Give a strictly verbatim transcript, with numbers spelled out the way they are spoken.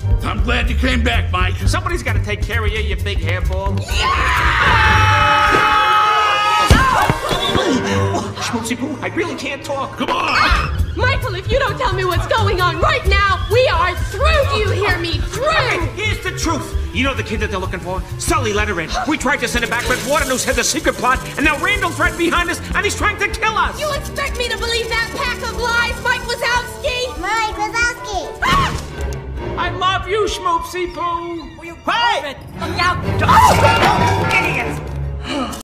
I'm glad you came back, Mike. Somebody's got to take care of you, you big hairball. Schmoozy Poo, I really can't talk. Come on! Michael, if you don't tell me what's going on right now, we are through. Do you hear me? Through! Okay, here's the truth. You know the kid that they're looking for? Sully let her in. We tried to send her back, but Waternoose had the secret plot, and now Randall's right behind us, and he's trying to kill us. You expect me to believe that pack of lies, Mike Wazowski? Mike Wazowski. Ah! I love you, Schmoopsy Poo. Hey! Look out!